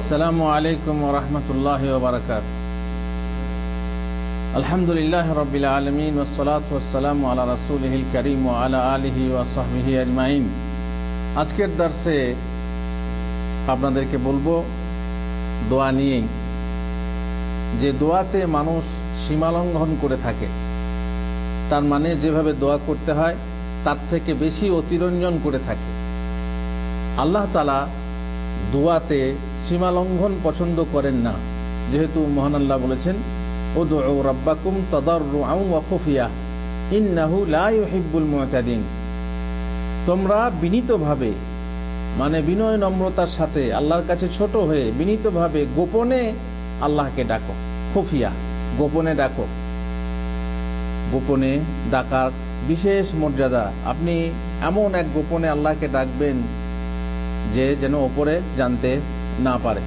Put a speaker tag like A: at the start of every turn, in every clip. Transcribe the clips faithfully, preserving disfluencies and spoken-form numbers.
A: আসসালামু আলাইকুম ওয়া রাহমাতুল্লাহি ওয়া বারাকাতুহু। আলহামদুলিল্লাহি রাব্বিল আলামিন ওয়াস সালাতু ওয়াস সালামু আলা রাসূলিহিল কারীম ওয়া আলা আলিহি ওয়া সাহবিহি আজমাইন। আজকের দর্শে আপনাদেরকে বলবো দোয়া নিয়ে, যে দোয়াতে মানুষ সীমালঙ্ঘন করে থাকে, তার মানে যেভাবে দোয়া করতে হয় তার থেকে বেশি অতিরঞ্জন করে থাকে। আল্লাহ তাআলা দোয়াতে সীমালঙ্ঘন পছন্দ করেন না, যেহেতু মহান আল্লাহ বলেছেন উদউ রাব্বাকুম তাদাররুআন ওয়া খুফিয়া ইন্নাহু লা ইউহিব্বুল মুতাদিন। তোমরা বিনীতভাবে, মানে বিনয় নম্রতার সাথে আল্লাহর কাছে ছোট হয়ে বিনীতভাবে গোপনে আল্লাহকে ডাকো। খুফিয়া, গোপনে ডাকো। গোপনে ডাকার বিশেষ মর্যাদা। আপনি এমন এক গোপনে আল্লাহকে ডাকবেন যে যেন ওপরে জানতে না পারে।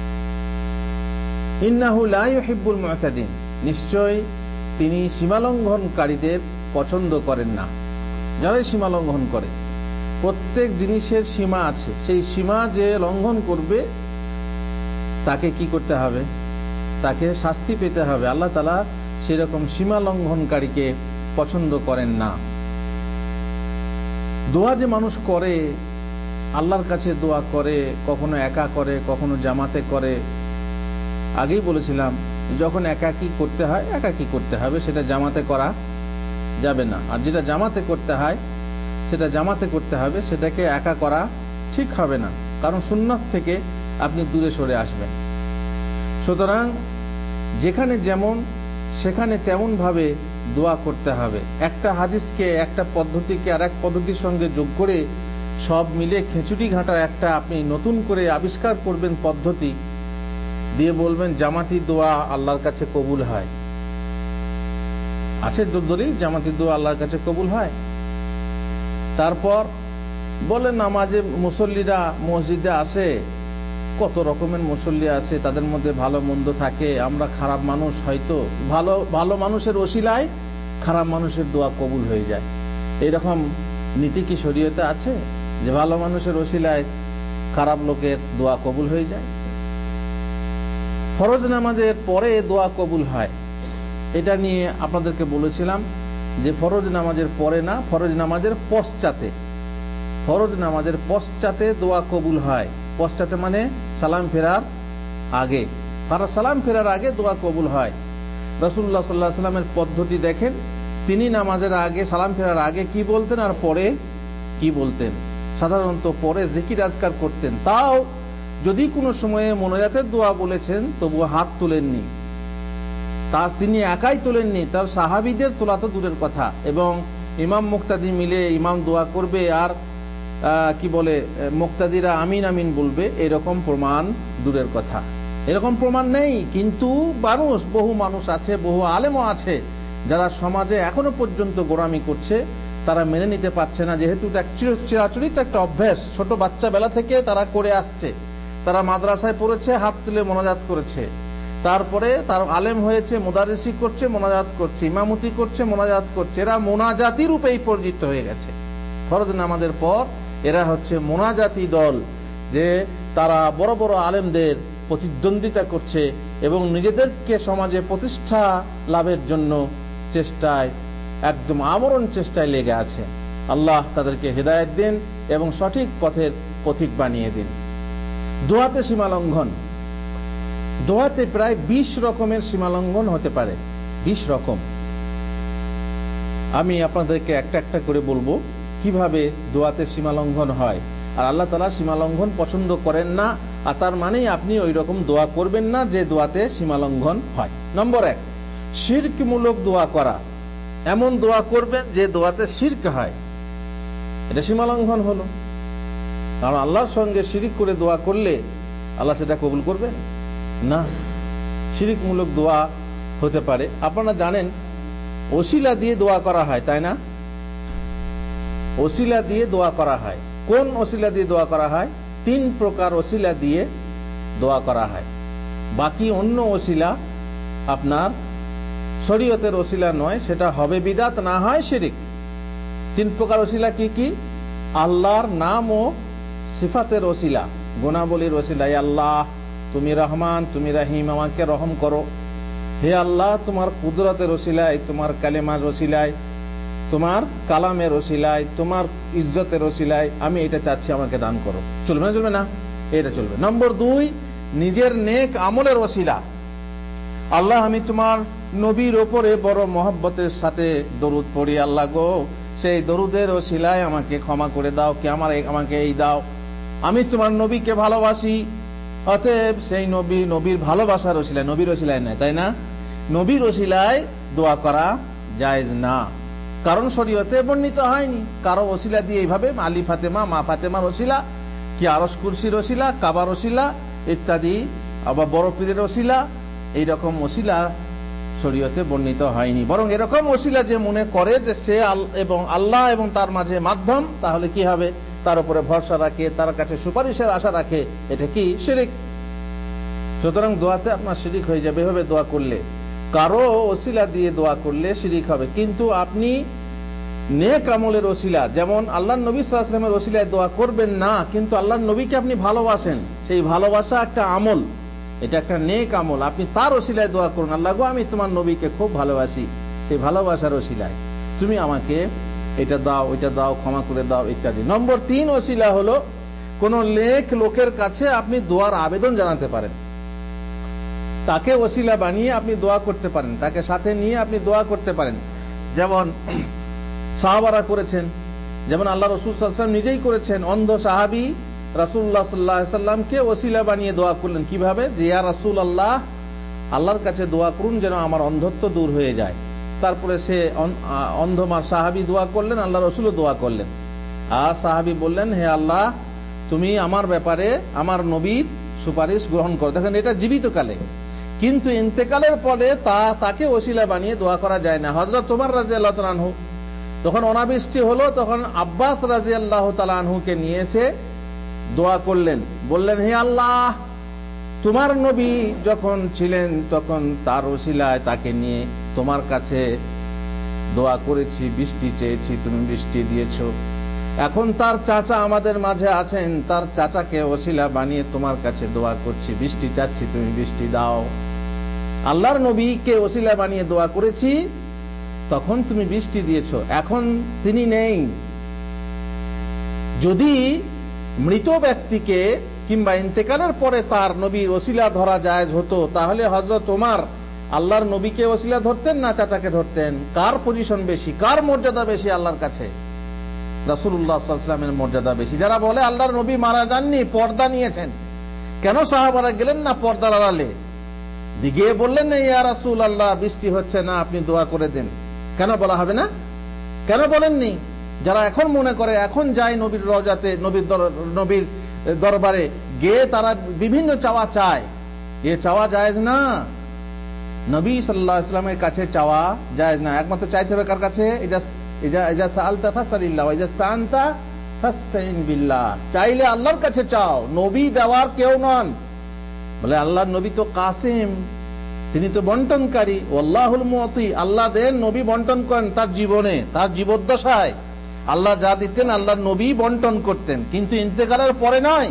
A: ইন্নাহু লা ইউহিব্বুল মুতাদিন, নিশ্চয় তিনি সীমালঙ্ঘনকারীদের পছন্দ করেন না। যারাই সীমালঙ্ঘন করে, প্রত্যেক জিনিসের সীমা আছে, সেই সীমা যে লঙ্ঘন করবে তাকে কি করতে হবে? তাকে শাস্তি পেতে হবে। আল্লাহ তাআলা সেরকম সীমা লঙ্ঘনকারীকে পছন্দ করেন না। দোয়া যে মানুষ করে, আল্লাহর কাছে দোয়া করে, কখনো একা করে, কখনো জামাতে করে। আগেই বলেছিলাম, যখন একাকী করতে হয় একাকী করতে হবে, সেটা জামাতে করা যাবে না। আর যেটা জামাতে করতে হয় সেটা জামাতে করতে হবে, সেটাকে একা করা ঠিক হবে না, কারণ সুন্নাত থেকে আপনি দূরে সরে আসবেন। সুতরাং যেখানে যেমন সেখানে তেমন ভাবে দোয়া করতে হবে। একটা হাদিসকে, একটা পদ্ধতিকে আর এক পদ্ধতির সঙ্গে যোগ করে সব মিলে খেচুটি ঘাটার একটা আপনি নতুন করে আবিষ্কার করবেন পদ্ধতি, দিয়ে বলবেন জামাতি দোয়া আল্লাহর কাছে কবুল হয়। আছে দলিল জামাতি দোয়া আল্লাহর কাছে কবুল হয়। তারপর বলেন নামাজে মুসল্লিরা মসজিদে আসে, কত রকমের মুসল্লি আছে, তাদের মধ্যে ভালো মন্দ থাকে। আমরা খারাপ মানুষ, হয়তো ভালো ভালো মানুষের ওসিলায় খারাপ মানুষের দোয়া কবুল হয়ে যায়। এরকম নীতি কি শরীয়তে আছে যে ভালো মানুষের ওসিলায় খারাপ লোকের দোয়া কবুল হয়ে যায়? ফরজ নামাজের পরে দোয়া কবুল হয়, এটা নিয়ে আপনাদেরকে বলেছিলাম যে ফরজ নামাজের পরে না, ফরজ নামাজের পশ্চাতে। ফরজ নামাজের পশ্চাতে দোয়া কবুল হয়। পশ্চাতে মানে সালাম ফেরার আগে। সালাম ফেরার আগে দোয়া কবুল হয়। রাসূলুল্লাহ সাল্লাল্লাহু আলাইহি ওয়াসাল্লামের পদ্ধতি দেখেন, তিনি নামাজের আগে, সালাম ফেরার আগে কি বলতেন আর পরে কি বলতেন। সাধারণত পরে জিকির আজকার করতেন, তাও যদি কোনো সময়ে মোনাজাতের দোয়া বলেছেন তবুও হাত তুলেননি। তার তিনি একাই তোলেননি, তার সাহাবীদের তোলা তো দূরের কথা। এবং ইমাম মুক্তাদি মিলে ইমাম দোয়া করবে আর কি বলে মুক্তাদিরা আমিন আমিন বলবে, এরকম প্রমাণ দূরের কথা। এরকম প্রমাণ নেই, কিন্তু মানুষ, বহু মানুষ আছে, বহু আলেমও আছে যারা সমাজে এখনো পর্যন্ত গোড়ামি করছে। তারা মেনে নিতে পারছে না, যেহেতু চিরাচরিত একটা অভ্যাস, ছোট বাচ্চা বেলা থেকে তারা করে আসছে। তারা মাদ্রাসায় পড়েছে, হাত তুলে মোনাজাত করেছে, তারপরে তার আলেম হয়েছে, মুদারিসি করছে, মোনাজাত করছে, ইমামতি করছে, মোনাজাত করছে। এরা মোনাজাতি রূপেই পরিচিত হয়ে গেছে। ফরজ নামাজের পর এরা হচ্ছে মোনাজাতি দল, যে তারা বড় বড় আলেমদের প্রতিদ্বন্দ্বিতা করছে এবং নিজেদেরকে সমাজে প্রতিষ্ঠা লাভের জন্য চেষ্টায়, একদম আমরণ চেষ্টায় লেগে আছে। আল্লাহ তাদেরকে হেদায়েত দিন এবং সঠিক পথের পথিক বানিয়ে দিন। দোয়াতে সীমালঙ্ঘন, দোয়াতে প্রায় বিশ রকমের সীমালঙ্ঘন হতে পারে। বিশ রকম। আমি আপনাদেরকে একটা একটা করে বলবো কিভাবে দোয়াতে সীমালঙ্ঘন হয়। আর আল্লাহ তাআলা সীমালঙ্ঘন পছন্দ করেন না, আর তার মানেই আপনি ওই রকম দোয়া করবেন না যে দোয়াতে সীমালঙ্ঘন হয়। নম্বর এক, শিরকমূলক দোয়া করা। এমন দোয়া করবেন যে দোয়াতে শিরক হয়, এটা সীমালঙ্ঘন হলো। কারণ আল্লাহর সঙ্গে শিরিক করে দোয়া করলে আল্লাহ সেটা কবুল করবেন না। শিরিকমূলক দোয়া হতে পারে। আপনারা জানেন ওসিলা দিয়ে দোয়া করা হয়, তাই না? ওসিলা দিয়ে দোয়া করা হয়। কোন ওসিলা দিয়ে দোয়া করা হয়? তিন প্রকার ওসিলা দিয়ে দোয়া করা হয়। বাকি অন্য ওসিলা আপনার শরীয়তের ওসিলা নয়, সেটা হবে বিদআত, না হয় শিরিক। তিন প্রকার ওসিলা কি কি? আল্লাহর নাম ও সিফাতের ওসিলা, গুণাবলীর ওসিলা, আল্লাহ তুমি রহমান, তুমি রহিম, আমাকে রহম করো। হে আল্লাহ, তোমার কুদরতের ওসিলায়, তোমার কালেমার ওসিলায়, তোমার কালামের ওসিলায়, তোমার ইজ্জতের ওসিলায় আমি এটা চাচ্ছি, আমাকে দান করো। চলবে না? চলবে না? এটা চলবে। নম্বর দুই, নিজের নেক আমলের ওসিলা। আল্লাহ, আমি তোমার নবীর ওপরে বড় মহব্বতের সাথে দরুদ পড়ি, আল্লাহ গো, সেই দরুদের ওসিলায় আমাকে ক্ষমা করে দাও, কি আমার আমাকে এই দাও। আমি তোমার নবীকে ভালোবাসি, অতএব সেই নবী, নবীর ভালোবাসার ওসিলায়, নবীর ওসিলায় নয়, তাই না? নবীর ওসিলায় দোয়া করা জায়েজ না, কারণ শরীয়তে বর্ণিত হয়নি। কারো ওসিলা দিয়ে এইভাবে আলী ফাতেমা, মা ফাতেমার ওসিলা, কি আরশ কুরসির ওসিলা, কাবার ওসিলা ইত্যাদি, আবার বড় পীরের ওসিলা, এইরকম ওসিলা শরীয়তে বর্ণিত হয়নি। বরং এরকম ওসিলা যে মনে করে যে সে এবং আল্লাহ এবং তার মাঝে মাধ্যম, তাহলে কি হবে? তার উপরে ভরসা রাখে, তার কাছে সুপারিশের আশা রাখে, এটা কি শিরিক। সুতরাং দোয়াতে আপনার শিরিক হয়ে যাবে এভাবে দোয়া করলে। কারো ওসিলা দিয়ে দোয়া করলে শিরিক হবে। কিন্তু আপনি নেক আমলের ওসিলা, যেমন আল্লাহর নবী সাল্লাল্লাহু আলাইহি ওয়াসাল্লামের ওসিলায় দোয়া করবেন না, কিন্তু আল্লাহর নবীকে আপনি ভালোবাসেন, সেই ভালোবাসা একটা আমল, এটা একটা নেক আমল। আপনি তার ওসিলায় দোয়া করুন, আল্লাহ গো, আমি তোমার নবীকে খুব ভালোবাসি, সেই ভালোবাসার ওসিলায় তুমি আমাকে এটা দাও, ওইটা দাও, ক্ষমা করে দাও ইত্যাদি। নম্বর তিন ওসিলা হলো, কোন নেক লোকের কাছে আপনি দোয়ার আবেদন জানাতে পারেন, তাকে ওসিলা বানিয়ে আপনি দোয়া করতে পারেন, তাকে সাথে নিয়ে আপনি দোয়া করতে পারেন। যেমন সাহাবারা করেছেন, যেমন আল্লাহ রাসূল সাল্লাল্লাহু আলাইহি ওয়াসাল্লাম নিজেই করেছেন। অন্ধ সাহাবী রাসূলুল্লাহ সাল্লাল্লাহু আলাইহি ওয়াসাল্লামকে ওসিলা বানিয়ে দোয়া করলেন। কিভাবে? যে ইয়া রাসূলুল্লাহ, আল্লাহর কাছে দোয়া করুন যেন আমার অন্ধত্ব দূর হয়ে যায়। তারপরে সে অন্ধমার সাহাবী দোয়া করলেন, আল্লাহ রাসূলও দোয়া করলেন। আর সাহাবী বললেন, হে আল্লাহ, তুমি আমার ব্যাপারে আমার নবীর সুপারিশ গ্রহণ করো। দেখেন, এটা জীবিত কালে, কিন্তু ইন্তেকালের পরে তা তাকে ওসিলা বানিয়ে দোয়া করা যায় না। হযরত ওমর রাদিয়াল্লাহু তাআলা আনহু তখন অনাবৃষ্টি হলো, তখন আব্বাস রাদিয়াল্লাহু তাআলা আনহুকে নিয়ে এসে দোয়া করলেন, বললেন, হে আল্লাহ, তোমার নবী যখন ছিলেন তখন তার ওসিলায় তাকে নিয়ে তোমার কাছে দোয়া করেছি, বৃষ্টি চেয়েছি, তুমি বৃষ্টি দিয়েছো। এখন তার চাচা আমাদের মাঝে আছেন, তার চাচাকে ওসিলা বানিয়ে তোমার কাছে দোয়া করছি, বৃষ্টি চাচ্ছি, তুমি বৃষ্টি দাও। আল্লাহর নবীকে ওসিলা বানিয়ে দোয়া করেছি, তখন তুমি বৃষ্টি দিয়েছো, এখন তিনি নেই। যদি মৃত ব্যক্তিকে কিংবা ইন্তেকালের পরে তার নবীর ওসিলা ধরা জায়েজ হতো, তাহলে হযরত ওমর আল্লাহর নবীকে ওসিলা ধরতেন না চাচাকে ধরতেন? কার পজিশন বেশি, কার মর্যাদা বেশি আল্লাহর কাছে? রাসূলুল্লাহ সাল্লাল্লাহু আলাইহি ওয়াসাল্লামের মর্যাদা বেশি। যারা বলে আল্লাহর নবী মারা যাননি, পর্দা নিয়েছেন, কেন সাহাবারা গেলেন না পর্দার আড়ালে, দিকে বললেন না, ইয়া রাসূলুল্লাহ, বৃষ্টি হচ্ছে না, আপনি দোয়া করে দেন? কেন বলা হবে না? কেন বলেননি? যারা এখন মনে করে এখন যায় নবীর রওজাতে, নবীর নবীর দরবারে গিয়ে তারা বিভিন্ন চাওয়া চায়, এ চাওয়া জায়েজ না। নবী সাল্লাল্লাহু আলাইহি ওয়াসাল্লামের কাছে চাওয়া জায়েজ না। একমাত্র চাইতে হবে কার কাছে? ইজা ইজা ইজা সাআলতা ফাসআলিল্লাহ ওয়া ইজা ইসতাআনতা ফাসতাইন বিল্লাহ। চাইলে আল্লাহর কাছে চাও, নবী দেওয়ার কেউ নন। বলে আল্লাহর নবী তো কাসিম, তিনি তো বন্টনকারী। ওয়াল্লাহুল মুতি, আল্লাহ দেন, নবী বন্টন করেন। তার জীবনে, তার জীবদ্দশায় আল্লাহ যা দিতেন আল্লাহর নবী বন্টন করতেন, কিন্তু ইন্তেকালের পরে নয়।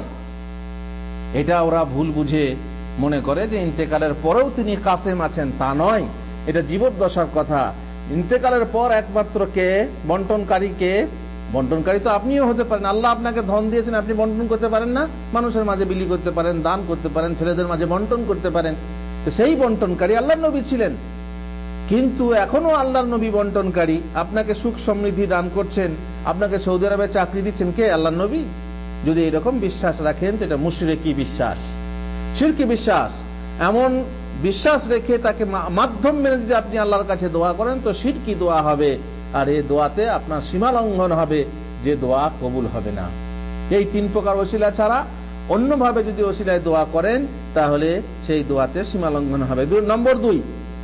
A: এটা ওরা ভুল বুঝে মনে করে যে ইন্তেকালের পরেও তিনি কাসেম আছেন, তা নয়, এটা জীবদ্দশার কথা। ইন্তেকালের পর একমাত্র কে বন্টনকারী? কে বন্টনকারী? তো আপনিও হতে পারেন। আল্লাহ আপনাকে ধন দিয়েছেন, আপনি বন্টন করতে পারেন না? মানুষের মাঝে বিলি করতে পারেন, দান করতে পারেন, ছেলেদের মাঝে বন্টন করতে পারেন। তো সেই বন্টনকারী আল্লাহর নবী ছিলেন। কিন্তু এখনো আল্লাহর নবী বন্টনকারী। আপনাকে সুখ সমৃদ্ধি দান করছেন, আপনাকে সৌদি আরবে চাকরি দিচ্ছেন, কে? আল্লাহর নবী। যদি এরকম বিশ্বাস রাখেন তো এটা মুশরিকি বিশ্বাস, শিরকি বিশ্বাস। এমন বিশ্বাস রেখে তাকে মাধ্যম মেনে যদি আপনি আল্লাহর কাছে দোয়া করেন তো শিরকি দোয়া হবে, আর এই দোয়াতে আপনার সীমা লঙ্ঘন হবে, যে দোয়া কবুল হবে না। এই তিন প্রকার ওসিলা ছাড়া অন্যভাবে যদি ওসিলায় দোয়া করেন তাহলে সেই দোয়াতে সীমা লঙ্ঘন হবে। দুই নম্বর দুই,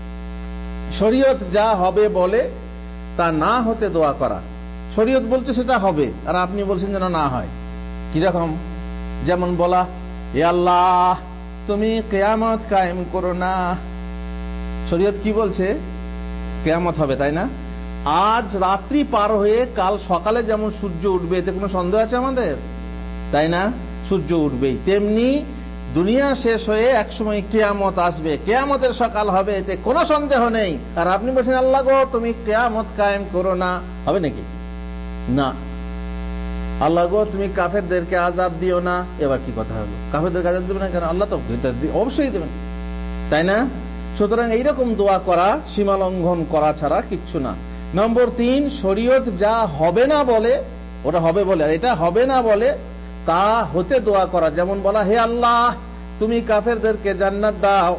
A: শরীয়ত যা হবে বলে তা না হতে দোয়া করা। শরীয়ত বলছে সেটা হবে, আর আপনি বলছেন যেন না হয়। কিরকম? যেমন বলা, হে আল্লাহ, তুমি কিয়ামত কায়েম করো না। শরীয়ত কি বলছে? কিয়ামত হবে, তাই না? আজ রাত্রি পার হয়ে কাল সকালে যেমন সূর্য উঠবে, এতে কোনো সন্দেহ আছে আমাদের? তাই না? সূর্য উঠবেই। তেমনি দুনিয়া শেষ হয়ে একসময় কিয়ামত আসবে, কিয়ামতের সকাল হবে, এতে কোনো সন্দেহ নেই। আর আপনি বলছেন আল্লাহ গো তুমি কিয়ামত কায়েম করো না, হবে নাকি? না। আল্লাহ গো তুমি কাফেরদেরকে আযাব দিও না, এবার কি কথা হলো? কাফেরদেরকে আযাব দেবেন না কেন? আল্লাহ তো অবশ্যই দেবেন, তাই না? সুতরাং এইরকম দোয়া করা সীমা লঙ্ঘন করা ছাড়া কিচ্ছু না। নম্বর তিন, শরীয়ত যা হবে না বলে ওটা হবে বলে, আর এটা হবে না বলে তা হতে দোয়া করা। যেমন বলা, হে আল্লাহ তুমি কাফেরদেরকে জান্নাত দাও,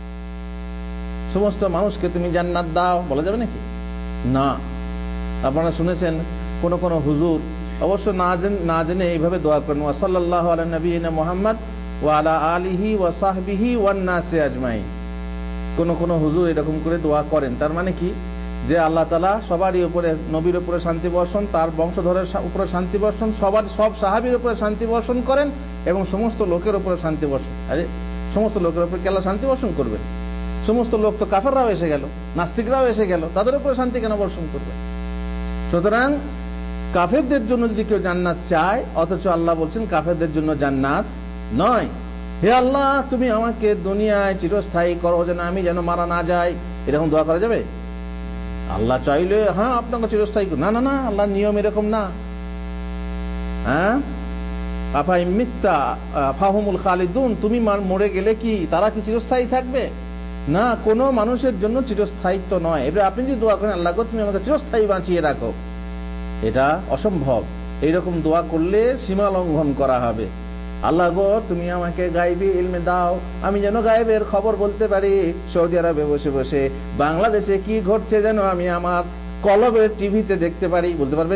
A: সমস্ত মানুষকে তুমি জান্নাত দাও, বলা যাবে নাকি? না। আপনারা শুনেছেন কোন কোন হুজুর অবশ্য না জেনে না জেনে এইভাবে দোয়া করেন, ওয়া সাল্লাল্লাহু আলা নবিয়িনা মুহাম্মদ ওয়া আলা আলিহি ওয়া সাহবিহি ওয়ান নাসি আজমাইন। কোন কোন হুজুর এরকম করে দোয়া করেন। তার মানে কি, যে আল্লাহ তাআলা সবারই উপরে, নবীর উপরে শান্তি বর্ষণ, তার বংশধরের উপরে শান্তি বর্ষণ, সবার সব সাহাবীর উপরে শান্তি বর্ষণ করেন এবং সমস্ত লোকের উপরে শান্তি বর্ষণ। আরে সমস্ত লোকের উপরে কি আল্লাহ শান্তি বর্ষণ করবেন? সমস্ত লোক তো কাফেররাও এসে গেল, নাস্তিকরাও এসে গেল, তাদের উপরে শান্তি কেন বর্ষণ করবে? সুতরাং কাফেরদের জন্য যদি কেউ জান্নাত চায়, অথচ আল্লাহ বলছেন কাফেরদের জন্য জান্নাত নয়। হে আল্লাহ তুমি আমাকে দুনিয়ায় চিরস্থায়ী করো, যেন আমি যেন মারা না যাই, এরকম দোয়া করা যাবে? আল্লাহ চাইলে হ্যাঁ আপনাকে চিরস্থায়ী, না না না, আল্লাহর নিয়ম এরকম না। হ্যাঁ, আফা ইমিত্তা ফাহুমুল খালিদুন, তুমি মরে গেলে কি তারা কি চিরস্থায়ী থাকবে? না, কোনো মানুষের জন্য চিরস্থায়িত্ব নয়। এবার আপনি যদি দোয়া করেন আল্লাহ গো তুমি আমাকে চিরস্থায়ী বাঁচিয়ে রাখো, এটা অসম্ভব। এইরকম দোয়া করলে সীমা লঙ্ঘন করা হবে। আল্লাহ গো তুমি আমাকে গায়েবী ইলমে দাও, আমি যেন গায়েবের খবর বলতে পারি, সৌদি আরবে বসে বসে বাংলাদেশে কি ঘটছে যেন আমি আমার কলবের টিভিতে দেখতে পারি, বলতে পারবেন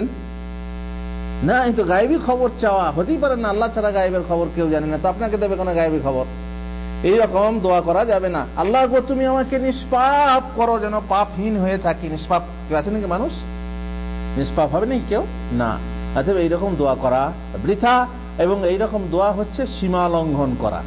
A: না? এই তো গায়েবী খবর চাওয়া, হতেই পারে না আল্লাহ ছাড়া গায়েবের খবর কেউ জানে না, তো আপনাকে দেবে কোনো গায়েবী খবর? এইরকম দোয়া করা যাবে না। আল্লাহ গো তুমি আমাকে নিষ্পাপ করো, যেন পাপহীন হয়ে থাকি। নিষ্পাপ কেউ আছে নাকি? মানুষ নিষ্পাপ হবে নাকি কেউ? না। অতএব এইরকম দোয়া করা বৃথা, এবং এইরকম দোয়া হচ্ছে সীমা লঙ্ঘন করা।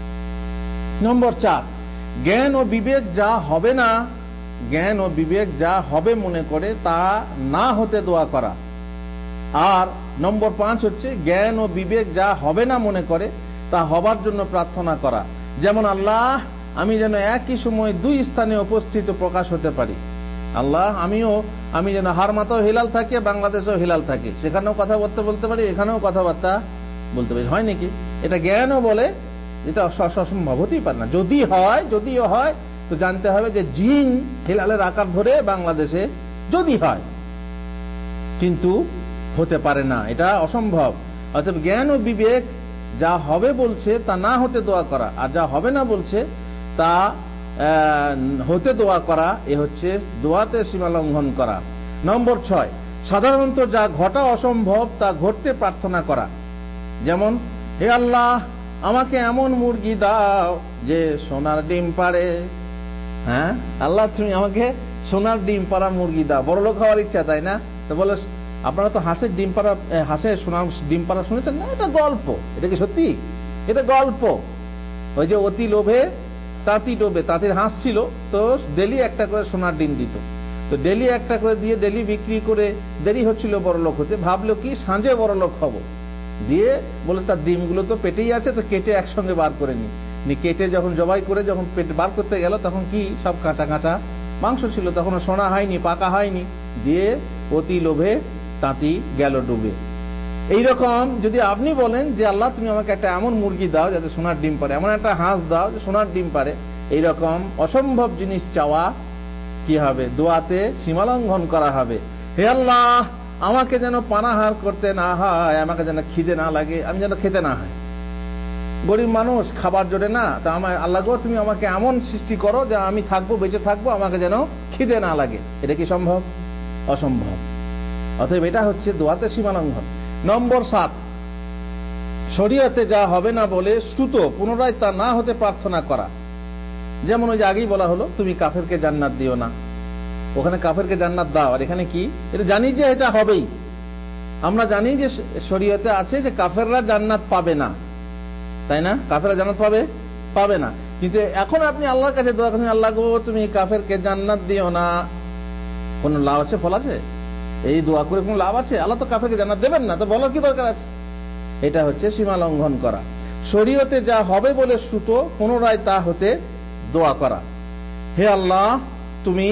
A: নম্বর চার, জ্ঞান ও বিবেক যা হবে না, জ্ঞান ও বিবেক যা হবে মনে করে তা না হতে দোয়া করা। আর নম্বর পাঁচ হচ্ছে জ্ঞান ও বিবেক যা হবে না মনে করে তা হবার জন্য প্রার্থনা করা। যেমন আল্লাহ আমি যেন একই সময় দুই স্থানে উপস্থিত প্রকাশ হতে পারি। আল্লাহ আমিও আমি যেন হারমাতাও হিলাল থাকি, বাংলাদেশেও হিলাল থাকি, সেখানেও কথাবার্তা বলতে পারি, এখানেও কথাবার্তা বলতে পারি, হয় নাকি? এটা জ্ঞানও বলে, এটা অসম্ভব, হতেই পারে না। যদি হয়, যদিও হয় তো জানতে হবে যে জিন হিলালের আকার ধরে বাংলাদেশে যদি হয়, কিন্তু হতে পারে না, এটা অসম্ভব। অর্থাৎ জ্ঞান ও বিবেক যা হবে বলছে তা না হতে দোয়া করা, আর যা হবে না বলছে তা হতে দোয়া করা, এ হচ্ছে দোয়াতে সীমা লঙ্ঘন করা। নম্বর ছয়, সাধারণত যা ঘটা অসম্ভব তা ঘটতে প্রার্থনা করা। যেমন হে আল্লাহ আমাকে এমন মুরগি দাও যে সোনার ডিম পাড়ে। হ্যাঁ, আল্লাহ তুমি আমাকে সোনার ডিম পাড়া মুরগি দাও। বড় লোক হওয়ার ইচ্ছা, তাই না? তো বলে আপনারা তো হাঁসের ডিম পাড়া, হাঁসের সোনার ডিম পাড়া শুনেছেন না? এটা গল্প। এটা কি সত্যি? এটা গল্প। ওই যে অতি লোভে তাঁতি ডোবে, তাঁতির হাঁস ছিল, তো ডেলি একটা করে সোনার ডিম দিত, তো ডেলি একটা করে দিয়ে ডেলি বিক্রি করে দেরি হচ্ছিল বড় লোক হতে, ভাবলো কি সাঁঝে বড় লোক হবো, দিয়ে বলে তার ডিমগুলো তো পেটেই আছে, তো কেটে একসঙ্গে বার করে নি। কেটে যখন জবাই করে যখন পেট বার করতে গেল তখন কি সব কাঁচা কাঁচা মাংস ছিল, তখন সোনা হয়নি, পাকা হয়নি, দিয়ে অতি লোভে তাঁতি গেল ডুবে। এইরকম যদি আপনি বলেন যে আল্লাহ তুমি আমাকে একটা এমন মুরগি দাও যাতে সোনার ডিম পারে, এমন একটা হাঁস দাও যে সোনার ডিম পারে, এইরকম অসম্ভব জিনিস চাওয়া কি হবে? দোয়াতে সীমালঙ্ঘন করা হবে। হে আল্লাহ আমাকে যেন পানাহার করতে না হয়, আমাকে যেন খিদে না লাগে, আমি যেন খেতে না হয়। গরিব মানুষ, খাবার জোটে না, তা আমার আল্লাহ গো তুমি আমাকে এমন সৃষ্টি করো যে আমি থাকবো, বেঁচে থাকবো, আমাকে যেন খিদে না লাগে। এটা কি সম্ভব? অসম্ভব। অতএব এটা হচ্ছে দোয়াতে সীমালঙ্ঘন। নম্বর সাত, শরীয়তে যা হবে না বলে শ্রুত পুনরায় তা না হতে প্রার্থনা করা। যেমন ওই যে আগেই বলা হলো তুমি কাফেরকে জান্নাত দিও না, ওখানে কাফেরকে জান্নাত দাও, আর এখানে কি? এটা জানি যে এটা হবেই, আমরা জানি যে শরীয়তে আছে যে কাফেররা জান্নাত পাবে না, তাই না? কাফেররা জান্নাত পাবে পাবে না, কিন্তু এখন আপনি আল্লাহর কাছে দোয়া করছেন আল্লাহ গো তুমি কাফেরকে জান্নাত দিও না, কোন লাভ আছে? ফল আছে? এই দোয়া করে কোন লাভ আছে? আল্লাহ তো কাফেরকে জান্নাত দেবেন না, তো বলার কি দরকার আছে? এটা হচ্ছে সীমা লঙ্ঘন করা। শরীয়তে যা হবে বলে শ্রুত পুনরায় তা হতে দোয়া করা। হে আল্লাহ, তুমি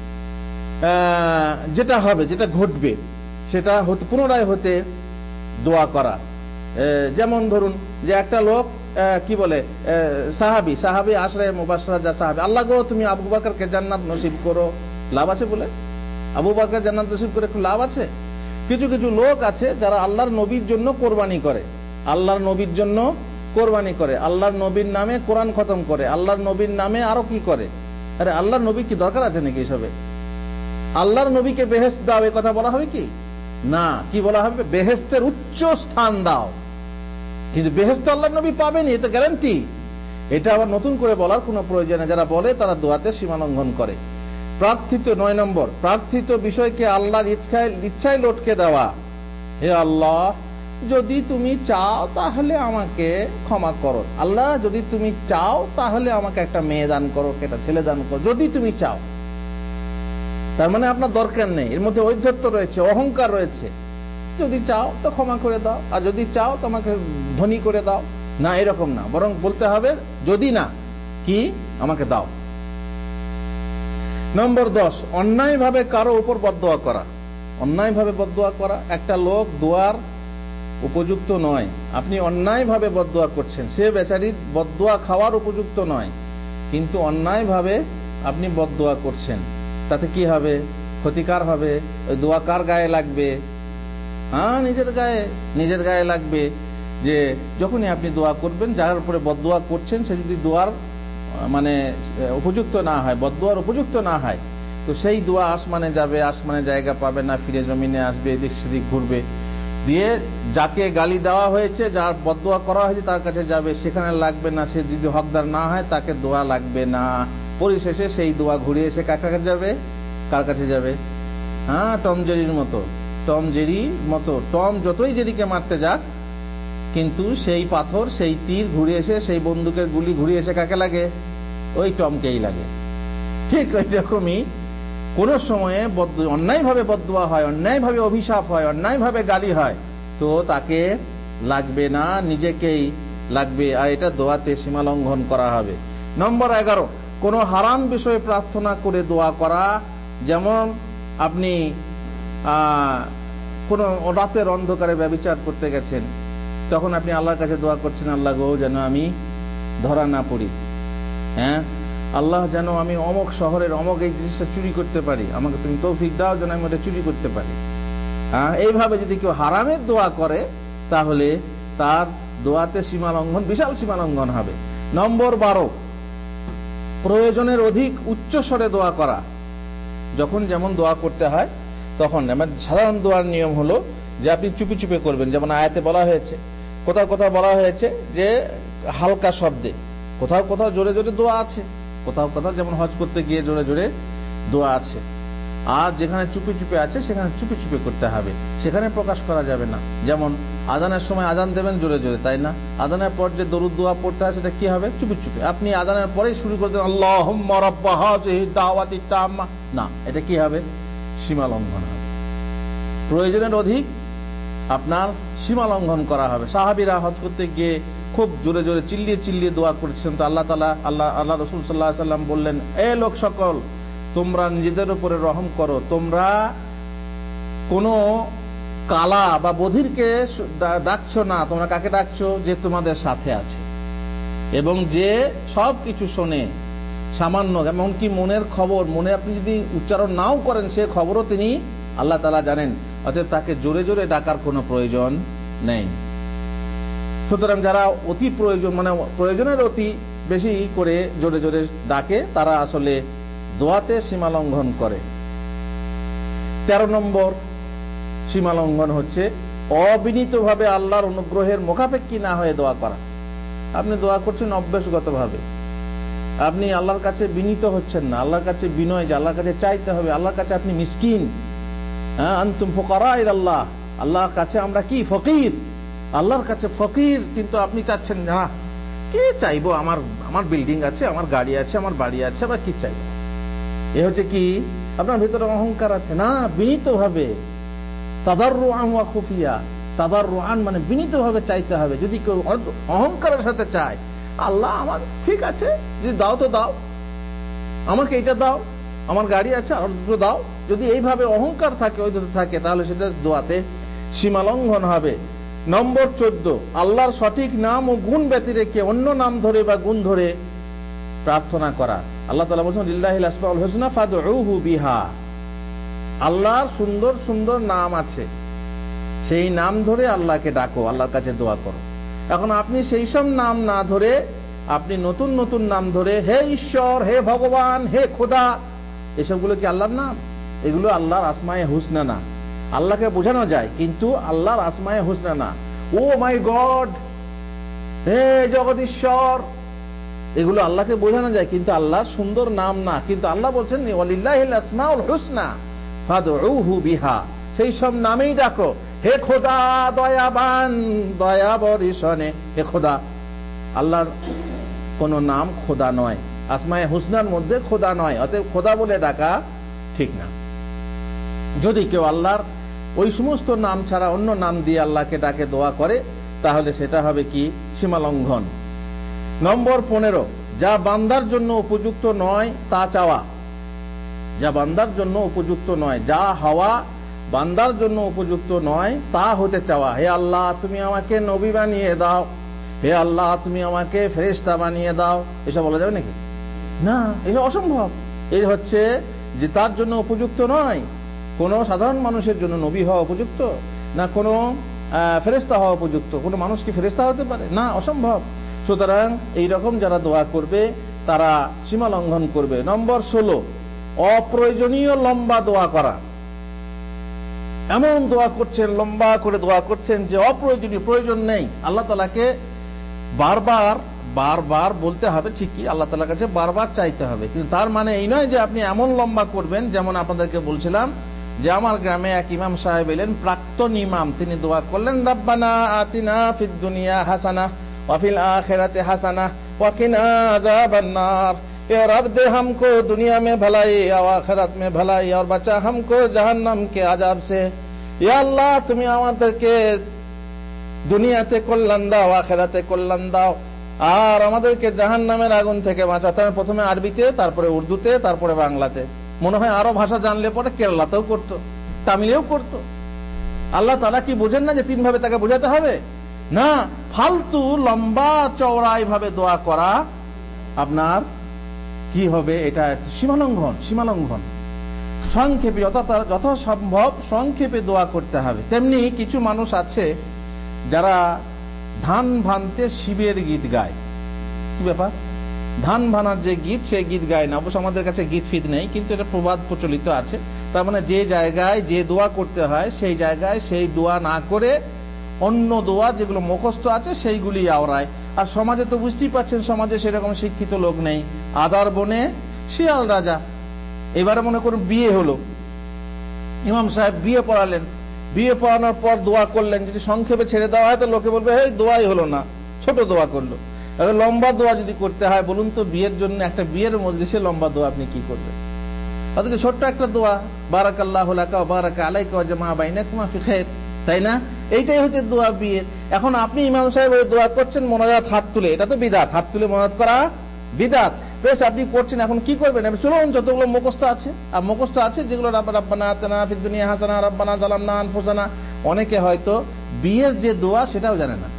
A: যেটা হবে, যেটা ঘটবে, সেটা হতে পুনরায় হতে দোয়া করা। যেমন ধরুন যে একটা লোক কি বলে, সাহাবি সাহাবি আশরে মুবাশশারা যা সাহাবি, আল্লাহ গো তুমি আবু বকরকে জান্নাত নসিব করো, লাভ আছে বলে? আবু বকর জান্নাত নসিব করে একটু লাভ আছে? কিছু কিছু লোক আছে যারা আল্লাহর নবীর জন্য কোরবানি করে, আল্লাহর নবীর জন্য কোরবানি করে, আল্লাহর নবীর নামে কোরআন খতম করে, আল্লাহর নবীর নামে আরো কি করে। আরে আল্লাহর নবী কি দরকার আছে নাকি এসবে? আল্লাহর নবীকে বেহেশত দাও এ কথা বলা হবে কি? না, কি বলা হবে? বেহেশতের উচ্চ স্থান দাও। কিন্তু বেহেশত আল্লাহর নবী পাবেনি, এটা গ্যারান্টি। এটা আবার নতুন করে বলার কোনো প্রয়োজন নেই। যারা বলে তারা দোয়াতে সীমা লঙ্ঘন করে। প্রার্থিত নয় নম্বর, প্রার্থিত বিষয়কে আল্লাহর ইচ্ছায় ইচ্ছায় লটকে দেওয়া। হে আল্লাহ, যদি তুমি চাও তাহলে আমাকে ক্ষমা করো, আল্লাহ যদি তুমি চাও তাহলে আমাকে একটা মেয়ে দান করো, একটা ছেলে দান করো, যদি তুমি চাও। তার মানে আপনার দরকার নেই, এর মধ্যে ঔদ্ধত্য রয়েছে, অহংকার রয়েছে। যদি চাও তো ক্ষমা করে দাও, আর যদি চাও তো আমাকে ধনী করে দাও। না, এরকম না, বরং বলতে হবে যদি না কি আমাকে দাও। নম্বর দশ, অন্যায় ভাবে কারো উপর বদদোয়া করা। অন্যায় ভাবে বদদোয়া করা, একটা লোক দোয়ার উপযুক্ত নয়, আপনি অন্যায় ভাবে বদদোয়া করছেন, সে বেচারি বদদোয়া খাওয়ার উপযুক্ত নয়, কিন্তু অন্যায় ভাবে আপনি বদদোয়া করছেন, তাতে কি হবে? ক্ষতিকার হবে। ওই দোয়া কার গায়ে লাগবে? হ্যাঁ, নিজের গায়ে, নিজের গায়ে লাগবে। যে যখনই আপনি দোয়া করবেন, যার উপরে বদদোয়া করছেন সে যদি দোয়ার মানে উপযুক্ত না হয়, বদদোয়ার উপযুক্ত না হয়, তো সেই দোয়া আসমানে যাবে, আসমানে জায়গা পাবে না, ফিরে জমিনে আসবে, এদিক সেদিক ঘুরবে, দিয়ে যাকে গালি দেওয়া হয়েছে, যার বদদোয়া করা হয়েছে তার কাছে যাবে, সেখানে লাগবে না। সে যদি হকদার না হয় তাকে দোয়া লাগবে না। পরিশেষে সেই দোয়া ঘুরে এসে কার কাছে যাবে? কার কাছে যাবে? হ্যাঁ, টম জেরির মতো। টম জেরি মতো টম যতই জেরিকে মারতে যাক, কিন্তু সেই পাথর, সেই তীর ঘুরে এসে, সেই বন্দুকের গুলি ঘুরে এসে কাকে লাগে? ওই টমকেই লাগে। ঠিক ওই রকমই কোন সময়ে অন্যায় ভাবে বদদোয়া হয়, অন্যায় ভাবে অভিশাপ হয়, অন্যায় ভাবে গালি হয়, তো তাকে লাগবে না, নিজেকেই লাগবে। আর এটা দোয়াতে সীমা লঙ্ঘন করা হবে। নম্বর এগারো, কোন হারাম বিষয়ে প্রার্থনা করে দোয়া করা। যেমন আপনি আহ কোন রাতের অন্ধকারে ব্যভিচার করতে গেছেন, তখন আপনি আল্লাহর কাছে দোয়া করছেন, আল্লাহ গো যেন আমি ধরা না পড়ি, হ্যাঁ আল্লাহ যেন আমি অমক শহরের অমক এই জিনিসটা চুরি করতে পারি, আমাকে তুমি তৌফিক দাও যেন আমি ওটা চুরি করতে পারি। হ্যাঁ, এইভাবে যদি কেউ হারামের দোয়া করে তাহলে তার দোয়াতে সীমা লঙ্ঘন, বিশাল সীমা লঙ্ঘন হবে। নম্বর বারো, প্রয়োজনের অধিক উচ্চ স্বরে দোয়া করা। যখন যেমন দোয়া করতে হয় তখন, আমার সাধারণ দোয়ার নিয়ম হলো যে আপনি চুপি চুপি করবেন, যেমন আয়াতে বলা হয়েছে, কোথাও কোথাও বলা হয়েছে যে হালকা শব্দে, কোথাও কোথাও জোরে জোরে দোয়া আছে, কোথাও কোথাও যেমন হজ করতে গিয়ে জোরে জোরে দোয়া আছে। আর যেখানে চুপি চুপি আছে সেখানে চুপি চুপি করতে হবে, সেখানে প্রকাশ করা যাবে না। যেমন আজানের সময় আজান দেবেন জোরে জোরে, তাই না? আজানের পর যে দরুদ দোয়া পড়তে হয় সেটা কি হবে? চুপি চুপি। আপনি আজানের পরেই শুরু করে দেবেন আল্লাহুম্মা রাব্বা হাযিহি দাওয়াতি তাম্মা, না, এটা কি হবে? সীমা লঙ্ঘন হবে। প্রয়োজনের অধিক আপনার সীমা লঙ্ঘন করা হবে। সাহাবীরা হজ করতে গিয়ে খুব জোরে জোরে চিল্লিয়ে চিল্লিয়ে দোয়া করছেন, তো আল্লাহ তাআলা আল্লাহ আল্লাহ রাসূল সাল্লাল্লাহু আলাইহি সাল্লাম বললেন, এ লোক সকল, তোমরা নিজেদের উপরে রহম করো, তোমরা কোনো কালা বা বধিরকে ডাকছো না, তোমরা কাকে ডাকছো? যে তোমাদের সাথে আছে এবং যে সব কিছু শোনে, সামান্য এমনকি মনের খবর, মনে আপনি যদি উচ্চারণ নাও করেন সে খবরও তিনি আল্লাহ তাআলা জানেন। অতএব তাকে জোরে জোরে ডাকার কোনো প্রয়োজন নেই। সুতরাং যারা অতি প্রয়োজন, মানে প্রয়োজনের অতি বেশি করে জোরে জোরে ডাকে, তারা আসলে দোয়াতে সীমা লঙ্ঘন করে। তেরো নম্বর সীমা লঙ্ঘন হচ্ছে অবিনীতভাবে আল্লাহর অনুগ্রহের মুখাপেক্ষী না হয়ে দোয়া করা। আপনি দোয়া করছেন অভ্যাসগত ভাবে, আপনি আল্লাহর কাছে বিনীত হচ্ছেন না, আল্লাহর কাছে বিনয়, যে আল্লাহর কাছে চাইতে হবে, আল্লাহর কাছে আপনি মিসকিন, হ্যাঁ আনতুম ফুকারা ইলাল্লাহ, আল্লাহর কাছে আমরা কি ফকির, আল্লাহর কাছে ফকির, কিন্তু আপনি চাচ্ছেন না, কি চাইবো, আমার আমার বিল্ডিং আছে, আমার গাড়ি আছে, আমার বাড়ি আছে, বা কি চাইবো। এ হচ্ছে কি আপনার ভিতরে অহংকার আছে না। বিনীত ভাবে তাদাররুআন ওয়া খুফিয়া, তাদাররুআন মানে বিনীতভাবে চাইতে হবে। যদি কেউ অহংকারের সাথে চায়, আল্লাহ আমার ঠিক আছে, যদি দাও তো দাও, আমাকে এটা দাও, আমার গাড়ি আছে আর দুটো দাও, যদি এইভাবে অহংকার থাকে ওই দুটো থাকে, তাহলে সেটা দোয়াতে সীমালঙ্ঘন হবে। নম্বর চোদ্দ, আল্লাহর সঠিক নাম ও গুণ ব্যতি রেখে অন্য নাম ধরে বা গুণ ধরে প্রার্থনা করা। আল্লাহ তাআলা বলেছেন লিল্লাহিল আসমাউল হুসনা ফাদউহু বিহা, আল্লাহর সুন্দর সুন্দর নাম আছে, সেই নাম ধরে আল্লাহকে ডাকো, আল্লাহর কাছে দোয়া করো। এখন আপনি সেই সব নাম না ধরে আপনি নতুন নতুন নাম ধরে হে ঈশ্বর, হে ভগবান, হে খোদা, এসবগুলো কি আল্লাহর নাম? এগুলো আল্লাহর আসমায়ে হুসনা না। আল্লাহকে বোঝানো যায় কিন্তু আল্লাহর আসমায়ে হুসনা না। ও মাই গড, হে জগদীশ্বর, এগুলো আল্লাহকে বোঝানো যায় কিন্তু আল্লাহর সুন্দর নাম না। কিন্তু আল্লাহ বলছেন ওয়ালিল্লাহিল আসমাউল হুসনা ফাদউহু বিহা, সেই সব নামেই ডাকো। হে খোদা দয়াবান, দয়া বরিশনে, হে খোদা। আল্লাহর কোন নাম খোদা নয়, আসমায়ে হুসনার মধ্যে খোদা নয়, অতএব খোদা বলে ডাকা ঠিক না। যদি কেউ আল্লাহর ওই সমস্ত নাম ছাড়া অন্য নাম দিয়ে আল্লাহকে ডাকে দোয়া করে, তাহলে সেটা হবে কি? সীমালঙ্ঘন। নম্বর পনেরো, যা বান্দার জন্য উপযুক্ত নয় তা চাওয়া। যা বান্দার জন্য উপযুক্ত নয়, যা হওয়া বান্দার জন্য উপযুক্ত নয় তা হতে চাওয়া। হে আল্লাহ তুমি আমাকে নবী বানিয়ে দাও, হে আল্লাহ তুমি আমাকে ফেরেশতা বানিয়ে দাও, এসব বলা যাবে নাকি? না, এটা অসম্ভব। এর হচ্ছে যে তার জন্য উপযুক্ত নয়। কোনো সাধারণ মানুষের জন্য নবী হওয়া উপযুক্ত না, কোনো ফেরেশতা হওয়া উপযুক্ত। কোনো মানুষ কি ফেরেশতা হতে পারে? না, অসম্ভব। সুতরাং এইরকম যারা দোয়া করবে তারা সীমা লঙ্ঘন করবে। নম্বর ষোলো, অপ্রয়োজনীয় লম্বা দোয়া করা। এমন দোয়া করছেন, লম্বা করে দোয়া করছেন যে অপ্রয়োজনীয়, প্রয়োজন নেই। আল্লাহ তাআলাকে বারবার বারবার বলতে হবে ঠিকই, আল্লাহ তাআলার কাছে বারবার চাইতে হবে, কিন্তু তার মানে এই নয় যে আপনি এমন লম্বা করবেন। যেমন আপনাদেরকে বলছিলাম যে আমার গ্রামে এক ইমাম সাহেব এলেন, প্রাক্তন ইমাম, তিনি দোয়া করলেন রাব্বানা আতিনা ফিদ দুনিয়া হাসানা ওয়া ফিল আখিরাতি হাসানা ওয়া কিনা আযাবান নার। या रब दे हमको दुनिया में भलाई और आखिरत में भलाई और बचा हमको जहन्नम के अजाब से। या अल्लाह তুমি আমাদেরকে দুনিয়াতে কল্যাণ দাও, আখিরাতে কল্যাণ দাও, আর আমাদেরকে জাহান্নামের আগুন থেকে বাঁচাও। তার প্রথমে আরবিতে, তারপরে উর্দুতে, তারপরে বাংলাতে। মনে হয় আরো ভাষা জানলে পরে কেরালাতেও করতো, তামিলেও করতো। আল্লাহ তাআলা কি বোঝেন না যে তিন ভাবে তাকে বোঝাতে হবে? না, ফালতু লম্বা চওড়া এইভাবে দোয়া করা আপনার কি হবে? এটা সীমালঙ্ঘন, সীমালঙ্ঘন। সংক্ষেপে যথাসম্ভব সংক্ষেপে দোয়া করতে হবে। তেমনি কিছু মানুষ আছে যারা ধান ভানতে শিবের গীত গায়। কি ব্যাপার? ধান ভানার যে গীত, সেই গীত গায় না। অবশ্য আমাদের কাছে গীত ফিদ নেই, কিন্তু এটা প্রবাদ প্রচলিত আছে। তার মানে যে জায়গায় যে দোয়া করতে হয় সেই জায়গায় সেই দোয়া না করে অন্য দোয়া যেগুলো মুখস্থ আছে সেইগুলি আওড়ায়। আর সমাজে তো বুঝতেই পাচ্ছেন, সমাজে সেরকম শিক্ষিত লোক নেই। আদার বনে শিয়াল রাজা। এবারে মনে করুন বিয়ে হলো, ইমাম সাহেব বিয়ে পড়ালেন, বিয়ে পড়ানোর পর দোয়া করলেন, যদি সংক্ষেপে ছেড়ে দেওয়া হয় তো লোকে বলবে এই দোয়াই হলো না, ছোট দোয়া করলো। লম্বা দোয়া যদি করতে হয়, বলুন তো বিয়ের জন্য একটা বিয়ের মজলিসে লম্বা দোয়া আপনি কি করবেন? অথচ ছোট্ট একটা দোয়া, বারাকাল্লাহু লাকা ওয়া বারাকা আলাইকা ওয়া জামা বাইনাকুমা ফি খাইর, তাই না? এইটাই হচ্ছে দোয়া বিয়ের। এখন আপনি ইমাম সাহেব ওই দোয়া করছেন মোনাজাত হাত তুলে, এটা তো বিদাত, হাত তুলে মোনাজাত করা বিদাত। বেশ, আপনি করছেন, এখন কি করবেন? চলুন, যতগুলো মুখস্থ আছে, আর মুখস্থ আছে যেগুলো রাব্বানা আতিনা ফিদ দুনিয়া হাসানা রাব্বানা যালামনা আনফুসানা। অনেকে হয়তো বিয়ের যে দোয়া সেটাও জানে না,